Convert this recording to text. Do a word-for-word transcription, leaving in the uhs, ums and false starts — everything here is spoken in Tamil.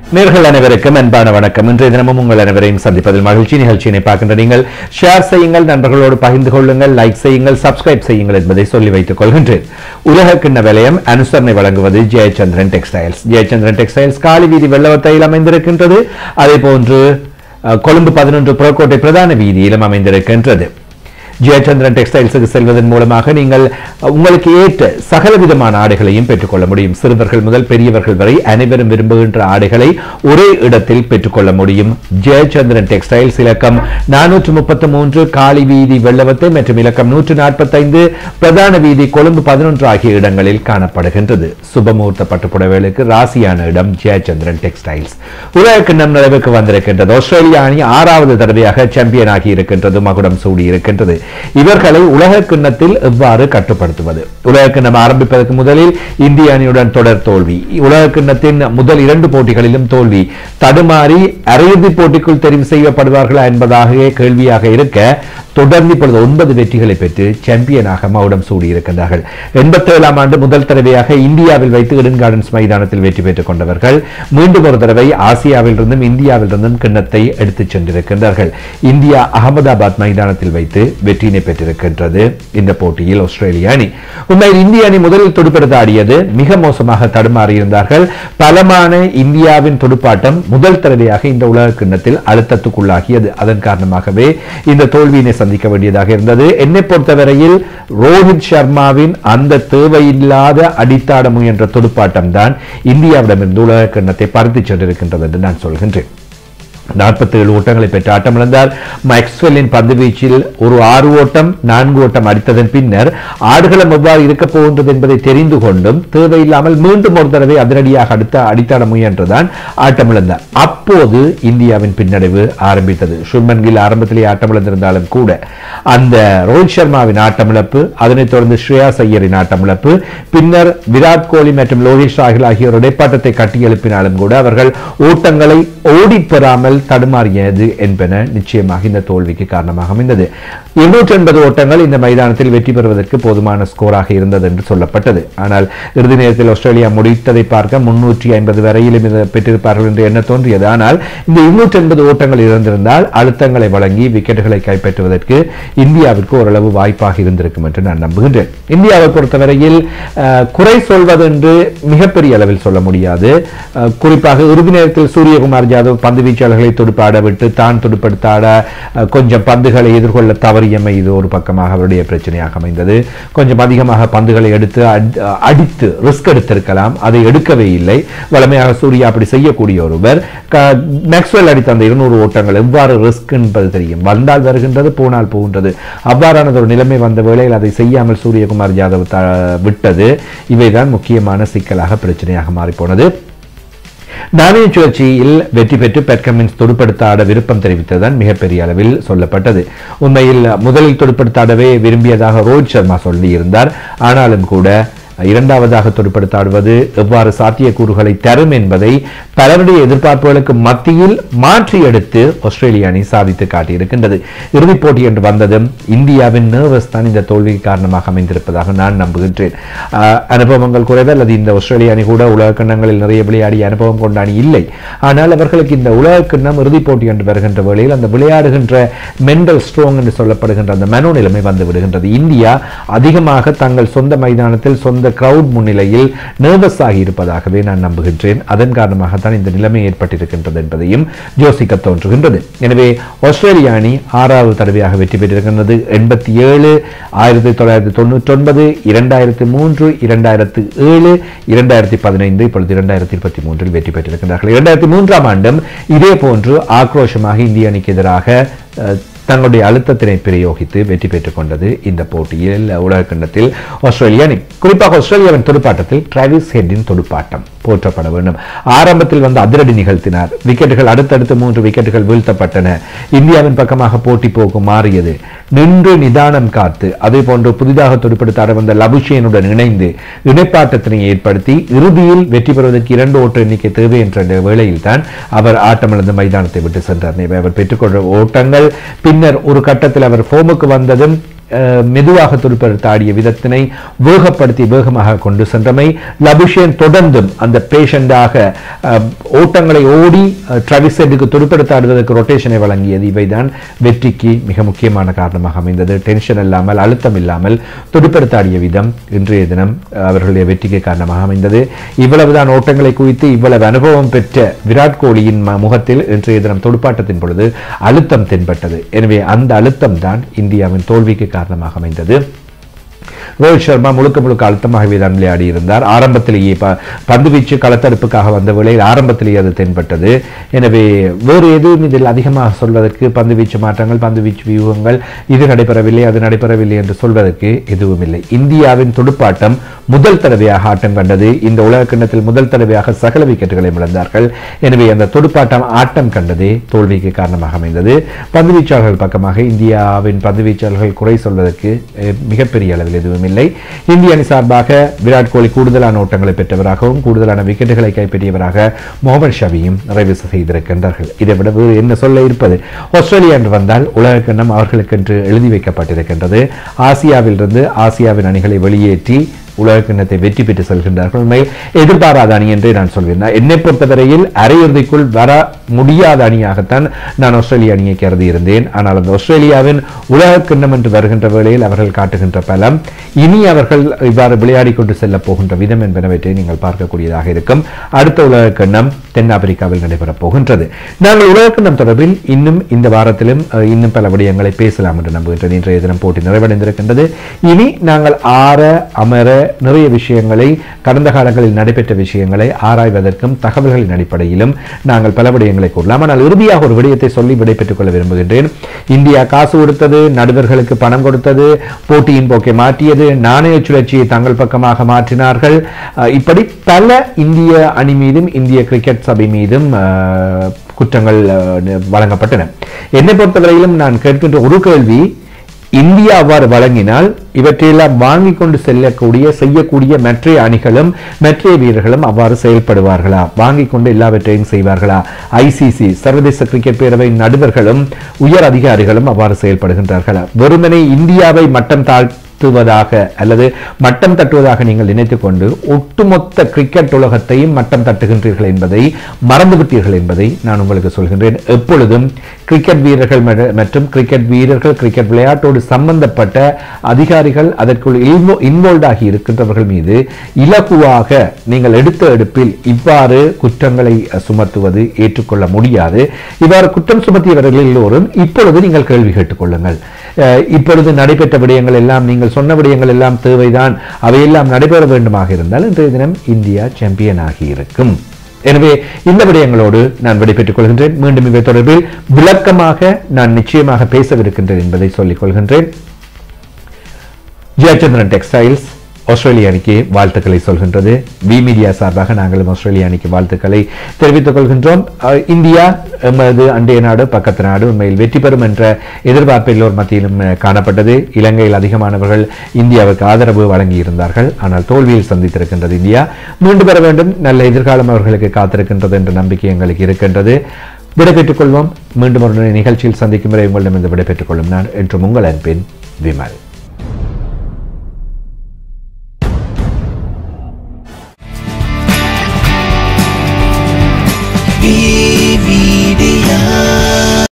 நேர்கள் அனைவருக்கும் அன்பான வணக்கம். இன்றைய தினமும் உங்கள் அனைவரையும் சந்திப்பதில் மகிழ்ச்சி. நிகழ்ச்சியினை பார்க்கின்ற நீங்கள் ஷேர் செய்யுங்கள், நண்பர்களோடு பகிர்ந்து கொள்ளுங்கள், லைக் செய்யுங்கள், சப்ஸ்கிரைப் செய்யுங்கள் என்பதை சொல்லி வைத்துக் கொள்கின்றேன். உலக கிண்ண விலையம் அனுசரணை வழங்குவது ஜெயச்சந்திரன் டெக்ஸ்டைல்ஸ். ஜெயச்சந்திரன் டெக்ஸ்டைல்ஸ் காலி வீதி வெள்ளவத்தையில் அமைந்திருக்கின்றது. அதே போன்று கொழும்பு பதினொன்று புறக்கோட்டை பிரதான வீதியிலும் அமைந்திருக்கின்றது. ஜெயச்சந்திரன் டெக்ஸ்டைல்ஸுக்கு செல்வதன் மூலமாக நீங்கள் உங்களுக்கு ஏற்ற சகல விதமான ஆடைகளையும் பெற்றுக்கொள்ள முடியும். சிறுவர்கள் முதல் பெரியவர்கள் வரை அனைவரும் விரும்புகின்ற ஆடைகளை ஒரே இடத்தில் பெற்றுக்கொள்ள முடியும். ஜெயச்சந்திரன் டெக்ஸ்டைல்ஸ் இலக்கம் நானூற்று முப்பத்தி மூன்று காலி வீதி வெள்ளவத்தை மற்றும் இலக்கம் நூற்று நாற்பத்தி ஐந்து பிரதான வீதி கொழும்பு பதினொன்று ஆகிய இடங்களில் காணப்படுகின்றது. சுபமுகூர்த்த பட்டுப்புடவைகளுக்கு ராசியான இடம் ஜெயச்சந்திரன் டெக்ஸ்டைல்ஸ். உலக கிண்ணம் நிறைவுக்கு வந்திருக்கின்றது. ஆஸ்திரேலியா அணி ஆறாவது தடவையாக சாம்பியன் ஆகி இருக்கின்றது, மகுடம் சூடி இருக்கின்றது. இவர்களை உலக கிண்ணத்தில் எவ்வாறு கட்டுப்படுத்துவது? உலக கிண்ணம் ஆரம்பிப்பதற்கு முதலில் இந்திய அணியுடன் தொடர் தோல்வி, உலக கிண்ணத்தின் முதல் இரண்டு போட்டிகளிலும் தோல்வி, தடுமாறி அரையிறுதி போட்டிக்குள் தெரிவு செய்யப்படுவார்களா என்பதாக கேள்வியாக இருக்க தொடர்ந்து இப்பொழுது ஒன்பது வெற்றிகளை பெற்று சாம்பியனாக மகுடம் சூடி இருக்கின்றார்கள். எண்பத்தி ஏழாம் ஆண்டு முதல் தடவையாக இந்தியாவில் வைத்து ஈடன் கார்டன்ஸ் மைதானத்தில் வெற்றி பெற்றுக் கொண்டவர்கள் மீண்டும் ஒரு தடவை ஆசியாவில் இருந்தும் இந்தியாவில் இருந்தும் கிண்ணத்தை எடுத்துச் சென்றிருக்கின்றார்கள். இந்தியா அகமதாபாத் மைதானத்தில் வைத்து வெற்றியினை பெற்றிருக்கின்றது. இந்த போட்டியில் ஆஸ்திரேலிய அணி உண்மையில் இந்திய அணி முதலில் துடுப்படுத்த ஆடியது மிக மோசமாக தடுமாறியிருந்தார்கள். பலமான இந்தியாவின் துடுப்பாட்டம் முதல் தடவையாக இந்த உலக கிண்ணத்தில் அழுத்தத்துக்குள்ளாகியது. அதன் காரணமாகவே இந்த தோல்வியினை சந்திக்க வேண்டியதாக இருந்தது. என்னை பொறுத்தவரையில் ரோஹித் சர்மாவின் அந்த தேவையில்லாத அடித்தாட முயன்ற துடுப்பாட்டம் தான் இந்தியாவிடமிருந்து உலக கிண்ணத்தை பறித்துச் சென்றிருக்கின்றது என்று நான் சொல்கின்றேன். நாற்பத்தி ஏழு ஓட்டங்களை பெற்று ஆட்டமிழந்தார். மேக்ஸ்வெல்லின் பந்து வீச்சில் ஒரு ஆறு ஓட்டம் நான்கு ஓட்டம் அடித்ததன் பின்னர் ஆடுகளம் எவ்வாறு இருக்க போகின்றது என்பதை தெரிந்து கொண்டும் தேவையில்லாமல் மீண்டும் ஒரு தடவை அதிரடியாக அடுத்த அடித்தாட முயன்றுதான் ஆட்டமிழந்தார். அப்போது இந்தியாவின் பின்னடைவு ஆரம்பித்தது. சுப்மன் கில் ஆரம்பத்திலே ஆட்டமிழந்திருந்தாலும் கூட அந்த ரோஹித் சர்மாவின் ஆட்டமிழப்பு, அதனைத் தொடர்ந்து ஸ்ரேயாஸ் ஐயரின் ஆட்டமிழப்பு, பின்னர் விராட் கோலி மற்றும் லோகேஷ் ராகுல் ஆகியோர் இடைப்பாட்டத்தை கட்டியெழுப்பினாலும் கூட அவர்கள் ஓட்டங்களை ஓடி பெறாமல் தடுமாறியது என்பன நிச்சயமாக இந்த தோல்விக்கு காரணமாக அமைந்தது. இருநூற்றி எண்பது ஓட்டங்கள் இந்த மைதானத்தில் வெற்றி பெறுவதற்கு போதுமான ஸ்கோராக இருந்தது என்று சொல்லப்பட்டது. ஆனால் இறுதி நேரத்தில் ஆஸ்திரேலியா முடித்ததை பார்க்க முன்னூற்றி ஐம்பது வரையிலும் பெற்றிருப்பார்கள் என்று எண்ண தோன்றியது. ஆனால் இந்த இருநூற்றி எண்பது ஓட்டங்கள் இருந்திருந்தால் அழுத்தங்களை வழங்கி விக்கெட்டுகளை கைப்பற்றுவதற்கு இந்தியாவிற்கு ஓரளவு வாய்ப்பாக இருந்திருக்கும் என்று நான் நம்புகின்றேன். இந்தியாவை பொறுத்தவரையில் குறை சொல்வது என்று மிகப்பெரிய அளவில் சொல்ல முடியாது. குறிப்பாக இறுதி நேரத்தில் சூரியகுமார் யாதவ் பந்து வீச்சாளர்களை துடுப்பாட விட்டு தான் துடுப்படுத்தாட கொஞ்சம் பந்துகளை எதிர்கொள்ள தவறியமை இது ஒரு பக்கமாக அவருடைய பிரச்சனையாக அமைந்தது. கொஞ்சம் அதிகமாக பந்துகளை எடுத்து அடித்து ரிஸ்க் எடுத்திருக்கலாம், அதை எடுக்கவே இல்லை. வலிமையாக சூர்யா அப்படி செய்யக்கூடிய ஒருவர். மேக்ஸ்வெல் அடித்த அந்த இருநூறு ஓட்டங்கள் எவ்வாறு ரிஸ்க் என்பது தெரியும். வந்தால் வருகின்றது, போனால் போகின்றது. அவ்வாறான ஒரு நிலைமை வந்த வேளையில் அதை செய்யாமல் சூரியகுமார் யாதவ் விட்டது. இவைதான் முக்கியமான சிக்கலாக பிரச்சனையாக மாறிப்போனது. நாணய சுழற்சியில் வெற்றி பெற்று பெட் கமின்ஸ் துடுப்படுத்த ஆட விருப்பம் தெரிவித்ததுதான் மிகப்பெரிய அளவில் சொல்லப்பட்டது. உண்மையில் முதலில் துடுப்படுத்த ஆடவே விரும்பியதாக ரோஹித் சர்மா சொல்லியிருந்தார். ஆனாலும் கூட இரண்டாவதாக துடுப்படுத்த ஆடுவது எவ்வாறு சாத்தியக்கூறுகளை தரும் என்பதை பலருடைய எதிர்பார்ப்புகளுக்கு மத்தியில் மாற்றி எடுத்து ஆஸ்திரேலிய அணி சாதித்து காட்டியிருக்கின்றது. இறுதிப் போட்டி என்று வந்ததும் இந்தியாவின் நர்வஸ் தான் இந்த தோல்விக்கு காரணமாக அமைந்திருப்பதாக நான் நம்புகின்றேன். அனுபவங்கள் குறைவு அல்லது இந்த ஆஸ்திரேலிய அணி கூட உலக கிண்ணங்களில் நிறைய விளையாடிய அனுபவம் கொண்ட அணி இல்லை. ஆனால் அவர்களுக்கு இந்த உலக கிண்ணம் இறுதிப் போட்டி என்று வருகின்ற வேளையில் அந்த விளையாடுகின்ற மென்டல் ஸ்ட்ராங் என்று சொல்லப்படுகின்ற அந்த மனோ நிலைமை வந்து விடுகின்றது. இந்தியா அதிகமாக தங்கள் சொந்த மைதானத்தில் சொந்த கிரவுட் முன்னிலையில் நர்வஸ் ஆகி இருப்பதாகவே நான் நம்புகின்றேன். அதன் காரணமாகத்தான் இந்த நிலைமை ஏற்பட்டிருக்கின்றது என்பதையும் யோசிக்க தோன்றுகின்றது. எனவே ஆஸ்திரேலிய அணி ஆறாவது தடவையாக வெற்றி பெற்றிருக்கின்றது. எண்பத்தி ஏழு, ஆயிரத்தி தொள்ளாயிரத்தி தொண்ணூற்றி ஒன்பது, இரண்டாயிரத்தி மூன்று, இரண்டாயிரத்தி ஏழு, இரண்டாயிரத்தி பதினைந்து, இப்பொழுது இரண்டாயிரத்தி இருபத்தி மூன்றில் வெற்றி பெற்றிருக்கின்றார்கள். இரண்டாயிரத்தி மூன்றாம் ஆண்டும் இதே போன்று ஆக்ரோஷமாக இந்திய அணிக்கு எதிராக தங்களுடைய அழுத்தத்தினை பிரயோகித்து வெற்றி பெற்றுக் கொண்டது இந்த போட்டியில் உலக கிண்ணத்தில் ஆஸ்திரேலிய அணி. குறிப்பாக ஆஸ்திரேலியாவின் துடுப்பாட்டத்தில் டிராவிஸ் ஹெட்டின் துடுப்பாட்டம் போற்றப்பட வேண்டும். ஆரம்பத்தில் வந்து அதிரடி நிகழ்த்தினார். விக்கெட்டுகள் அடுத்தடுத்து மூன்று விக்கெட்டுகள் வீழ்த்தப்பட்டன. இந்தியாவின் பக்கமாக போட்டி போக்கு மாறியது. நின்று நிதானம் காத்து அதே போன்று புதிதாக துடுப்படுத்த ஆட வந்த லபுஷேனுடன் இணைந்து இணைப்பாட்டத்தினை ஏற்படுத்தி இறுதியில் வெற்றி பெறுவதற்கு இரண்டு ஓட்ட எண்ணிக்கை தேவை என்ற வேளையில் தான் அவர் ஆட்டமிழந்த மைதானத்தை விட்டு சென்றார். அவர் பெற்றுக்கொண்ட ஓட்டங்கள் பின்னர் ஒரு கட்டத்தில் அவர் ஃபோமுக்கு வந்ததும் மெதுவாக துடுப்படுத்த ஆடிய விதத்தினை வேகப்படுத்தி வேகமாக கொண்டு சென்றமை, லபுஷேன் தொடர்ந்தும் அந்த பேஷண்டாக ஓட்டங்களை ஓடி டிராவிஸ் ஹெட்டுக்கு துடுப்படுத்த ஆடுவதற்கு ரொட்டேஷனை வழங்கியது, இவைதான் வெற்றிக்கு மிக முக்கியமான காரணமாக அமைந்தது. டென்ஷன் இல்லாமல் அழுத்தம் இல்லாமல் துடுப்படுத்த ஆடிய விதம் இன்றைய தினம் அவர்களுடைய வெற்றிக்கு காரணமாக அமைந்தது. இவ்வளவுதான் ஓட்டங்களை குவித்து இவ்வளவு அனுபவம் பெற்ற விராட் கோலியின் முகத்தில் இன்றைய தினம் துடுப்பாட்டத்தின் பொழுது அழுத்தம் தென்பட்டது. எனவே அந்த அழுத்தம் தான் இந்தியாவின் தோல்விக்கு காரணமாக அமைந்தது. ரோஹித் சர்மா முழுக்க முழுக்க அழுத்தமாகவே தான் விளையாடி இருந்தார். ஆரம்பத்திலேயே பந்து வீச்சு களத்தடுப்புக்காக வந்த வேளையில் ஆரம்பத்திலேயே அது தென்பட்டது. எனவே வேறு எதுவும் இதில் அதிகமாக சொல்வதற்கு, பந்து வீச்சு மாற்றங்கள், பந்து வீச்சு வியூகங்கள், இது நடைபெறவில்லை அது நடைபெறவில்லை என்று சொல்வதற்கு எதுவும் இல்லை. இந்தியாவின் துடுப்பாட்டம் முதல் தடவையாக ஆட்டம் கண்டது. இந்த உலக கிண்ணத்தில் முதல் தடவையாக சகல விக்கெட்டுகளை இழந்தார்கள். எனவே அந்த துடுப்பாட்டம் ஆட்டம் கண்டதே தோல்விக்கு காரணமாக அமைந்தது. பந்து வீச்சாளர்கள் பக்கமாக இந்தியாவின் பந்து வீச்சாளர்கள் குறை சொல்வதற்கு மிகப்பெரிய அளவில் எதுவும் இல்லை. இந்திய அணி சார்பாக விராட் கோலி கூடுதலான ஓட்டங்களை பெற்றவராகவும் கூடுதலான விக்கெட்டுகளை கைப்பற்றியவராக முகமது ஷமியும் நிறைவு செய்திருக்கின்றார்கள். இதை விட என்ன சொல்ல இருப்பது? ஆஸ்திரேலியா என்று வந்தால் உலக கிண்ணம் அவர்களுக்கென்று எழுதி வைக்கப்பட்டிருக்கின்றது. ஆசியாவிலிருந்து ஆசியாவின் அணிகளை வெளியேற்றி உலக கிண்ணத்தை வெற்றி பெற்று செல்கின்றார்கள். உண்மையில் எதிர்பாராத அணி என்றே நான் சொல்வேன். என்னை பொறுத்தவரையில் அரையிறுதிக்குள் வர முடியாத அணியாகத்தான் நான் ஆஸ்திரேலிய அணியை கருதி இருந்தேன். ஆனால் அந்த ஆஸ்திரேலியாவின் உலக கிண்ணம் என்று வருகின்ற வேளையில் அவர்கள் காட்டுகின்ற பலம், இனி அவர்கள் இவ்வாறு விளையாடி கொண்டு செல்ல போகின்ற விதம் என்பனவற்றை நீங்கள் பார்க்கக்கூடியதாக இருக்கும். அடுத்த உலக கிண்ணம் தென்னாப்பிரிக்காவில் நடைபெறப் போகின்றது. நாங்கள் உலக கிண்ணம் தொடர்பில் இன்னும் இந்த வாரத்திலும் இன்னும் பல விடயங்களை பேசலாம் என்று நம்புகின்றேன். இன்றைய தினம் போட்டி நிறைவடைந்திருக்கின்றது. இனி நாங்கள் ஆற அமர நிறைய விஷயங்களை, கடந்த காலங்களில் நடைபெற்ற விஷயங்களை ஆராய்வதற்கும் தகவல்களின் அடிப்படையிலும் நாங்கள் பல விடயங்களை கூறலாம். ஆனால் இறுதியாக ஒரு விடயத்தை சொல்லி விடைபெற்றுக் கொள்ள விரும்புகின்றேன். இந்தியா காசு கொடுத்தது, நடுவர்களுக்கு பணம் கொடுத்தது, போட்டியின் போக்கை மாற்றியது, நாணய சுழற்சியை தங்கள் பக்கமாக மாற்றினார்கள். இப்படி பல இந்திய அணி மீதும் இந்திய கிரிக்கெட் சபை மீதும் குற்றங்கள் வழங்கப்பட்டன. என்னை பொறுத்தவரையிலும் நான் கேட்கின்ற ஒரு கேள்வி, இந்தியா அவ்வாறு வழங்கினால் இவற்றையெல்லாம் வாங்கி கொண்டு செல்லக்கூடிய செய்யக்கூடிய மற்ற அணிகளும் மற்ற வீரர்களும் அவ்வாறு செயல்படுவார்களா? வாங்கி கொண்டு எல்லாவற்றையும் செய்வார்களா? ஐசிசி சர்வதேச கிரிக்கெட் பேரவையின் நடுவர்களும் உயர் அதிகாரிகளும் அவ்வாறு செயல்படுகின்றார்களா? வெறுமனே இந்தியாவை மட்டம் தாழ்த்துவதாக அல்லது மட்டம் தட்டுவதாக நீங்கள் நினைத்துக் கொண்டு ஒட்டுமொத்த கிரிக்கெட் உலகத்தையும் மட்டம் தட்டுகின்றீர்கள் என்பதை மறந்துவிட்டீர்கள் என்பதை நான் உங்களுக்கு சொல்கின்றேன். எப்பொழுதும் கிரிக்கெட் வீரர்கள் மற்றும் கிரிக்கெட் வீரர்கள் கிரிக்கெட் விளையாட்டோடு சம்பந்தப்பட்ட அதிகாரிகள் அதற்குள் இன்வால்வ் ஆகி இருக்கின்றவர்கள் மீது இலகுவாக நீங்கள் எடுத்த எடுப்பில் இவ்வாறு குற்றங்களை சுமத்துவது ஏற்றுக்கொள்ள முடியாது. இவ்வாறு குற்றம் சுமத்தியவர்கள் எல்லோரும் இப்பொழுது நீங்கள் கேள்வி கேட்டுக் கொள்ளுங்கள். இப்பொழுது நடைபெற்ற விடயங்கள் எல்லாம், நீங்கள் சொன்ன விடயங்கள் எல்லாம் தேவைதான், அவையெல்லாம் நடைபெற வேண்டுமாக இருந்தால் இன்றைய தினம் இந்தியா சாம்பியன் ஆகி இருக்கும். எனவே இந்த விடயங்களோடு நான் விடைபெற்றுக் கொள்கின்றேன். மீண்டும் இவை தொடர்பில் விளக்கமாக நான் நிச்சயமாக பேசவிருக்கின்றேன் என்பதை சொல்லிக் கொள்கின்றேன். ஜெயச்சந்திரன் டெக்ஸ்டைல்ஸ் ஆஸ்திரேலிய அணிக்கு வாழ்த்துக்களை சொல்கின்றது. வி மீடியா சார்பாக நாங்களும் ஆஸ்திரேலிய அணிக்கு வாழ்த்துக்களை தெரிவித்துக் கொள்கின்றோம். இந்தியா எமது அண்டைய நாடு, பக்கத்து நாடு, உண்மையில் வெற்றி பெறும் என்ற எதிர்பார்ப்பு எல்லோர் மத்தியிலும் காணப்பட்டது. இலங்கையில் அதிகமானவர்கள் இந்தியாவுக்கு ஆதரவு வழங்கியிருந்தார்கள். ஆனால் தோல்வியில் சந்தித்திருக்கின்றது இந்தியா. மீண்டும் பெற வேண்டும், நல்ல எதிர்காலம் அவர்களுக்கு காத்திருக்கின்றது என்ற நம்பிக்கை எங்களுக்கு இருக்கின்றது. விடைபெற்றுக் கொள்வோம். மீண்டும் ஒரு நிகழ்ச்சியில் சந்திக்கும் வரை உங்களிடம் விடைபெற்றுக் கொள்ளும் நான் என்றும் உங்கள் அன்பின் விமல்.